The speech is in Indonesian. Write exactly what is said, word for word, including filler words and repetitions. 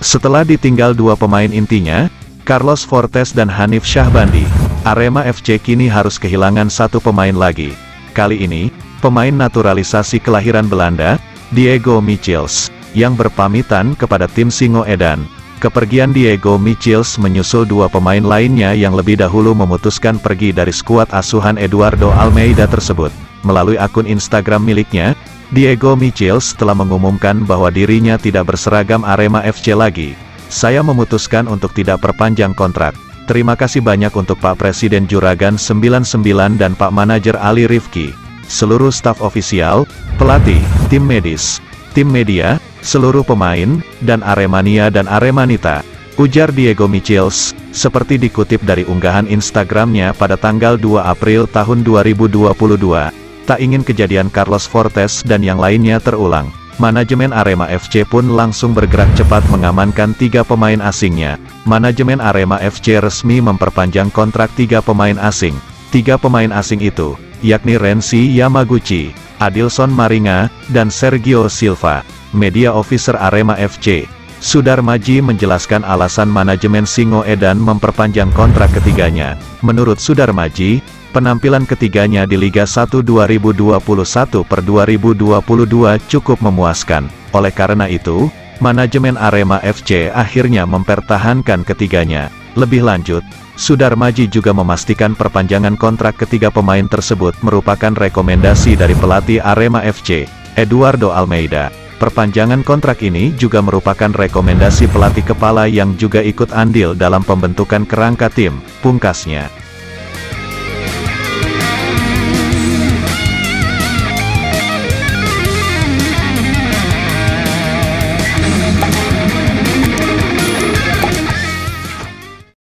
Setelah ditinggal dua pemain intinya, Carlos Fortes dan Hanif Syahbandi, Arema F C kini harus kehilangan satu pemain lagi. Kali ini, pemain naturalisasi kelahiran Belanda, Diego Michiels, yang berpamitan kepada tim Singoedan. Kepergian Diego Michiels menyusul dua pemain lainnya yang lebih dahulu memutuskan pergi dari skuad asuhan Eduardo Almeida tersebut. Melalui akun Instagram miliknya, Diego Michiels telah mengumumkan bahwa dirinya tidak berseragam Arema F C lagi. Saya memutuskan untuk tidak perpanjang kontrak. Terima kasih banyak untuk Pak Presiden Juragan sembilan puluh sembilan dan Pak Manajer Ali Rifki, seluruh staf ofisial, pelatih, tim medis, tim media, seluruh pemain, dan Aremania dan Aremanita, ujar Diego Michiels, seperti dikutip dari unggahan Instagramnya pada tanggal dua April tahun dua ribu dua puluh dua. Tak ingin kejadian Carlos Fortes dan yang lainnya terulang, manajemen Arema F C pun langsung bergerak cepat mengamankan tiga pemain asingnya. Manajemen Arema F C resmi memperpanjang kontrak tiga pemain asing. Tiga pemain asing itu, yakni Renzi Yamaguchi, Adilson Maringa, dan Sergio Silva. Media Officer Arema F C, Sudar Maji menjelaskan alasan manajemen Singoedan memperpanjang kontrak ketiganya. Menurut Sudar Maji, penampilan ketiganya di Liga satu dua ribu dua puluh satu per dua ribu dua puluh dua cukup memuaskan. Oleh karena itu, manajemen Arema F C akhirnya mempertahankan ketiganya. Lebih lanjut, Sudar Maji juga memastikan perpanjangan kontrak ketiga pemain tersebut merupakan rekomendasi dari pelatih Arema F C, Eduardo Almeida. Perpanjangan kontrak ini juga merupakan rekomendasi pelatih kepala yang juga ikut andil dalam pembentukan kerangka tim, pungkasnya.